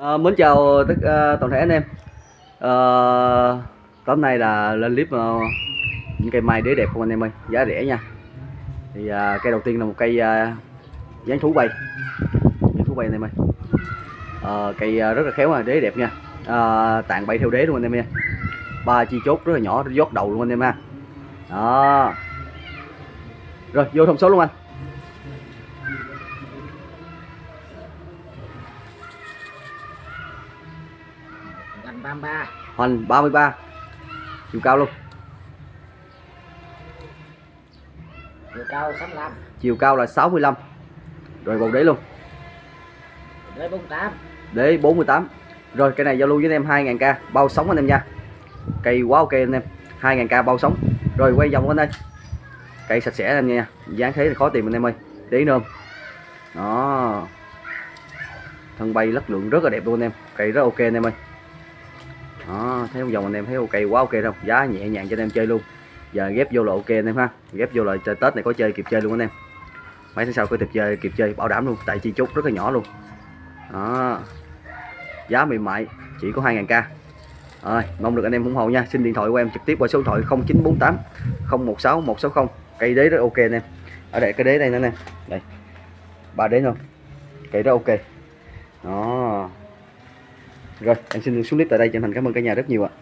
Mến chào toàn thể anh em. Tối nay là lên clip những cây mai đế đẹp của anh em ơi, giá rẻ nha. Thì cây đầu tiên là một cây dáng thú bay, anh em ơi. Cây rất là khéo, đế đẹp nha. Tàn bay theo đế luôn anh em nha. 3 chi chốt rất là nhỏ, giót đầu luôn anh em ha. Đó. Rồi vô thông số luôn anh. Hoành 33. Hoành 33. Chiều cao luôn. Chiều cao 65. Chiều cao là 65. Rồi bầu đế luôn. Đế 48. Đế 48. Rồi cây này giao lưu với anh em 2.000k bao sống anh em nha. Cây quá ok anh em, 2.000k bao sống. Rồi quay vòng anh ơi. Cây sạch sẽ anh nha, dáng thế thì khó tìm anh em ơi. Tí nôm. Đó. Thân bay lất lượng rất là đẹp luôn anh em. Cây rất ok anh em ơi. Đó, thấy không, dòng anh em thấy ok, quá ok không? Giá nhẹ nhàng cho anh em chơi luôn. Giờ ghép vô là ok anh em ha. Ghép vô là chơi Tết này có chơi kịp chơi luôn anh em. Mấy tháng sau có kịp chơi bảo đảm luôn, tại chi chốt rất là nhỏ luôn. Đó. Giá mềm mại chỉ có 2.000k. Rồi, mong được anh em ủng hộ nha. Xin điện thoại của em trực tiếp qua số điện thoại 0948 016 160. Cây đế rất ok anh em. Ở đây cái đế đây nữa nè. Đây. 3 đế không? Cây rất ok. Đó. Rồi, em xin xuống clip tại đây, chân thành cảm ơn cả nhà rất nhiều ạ.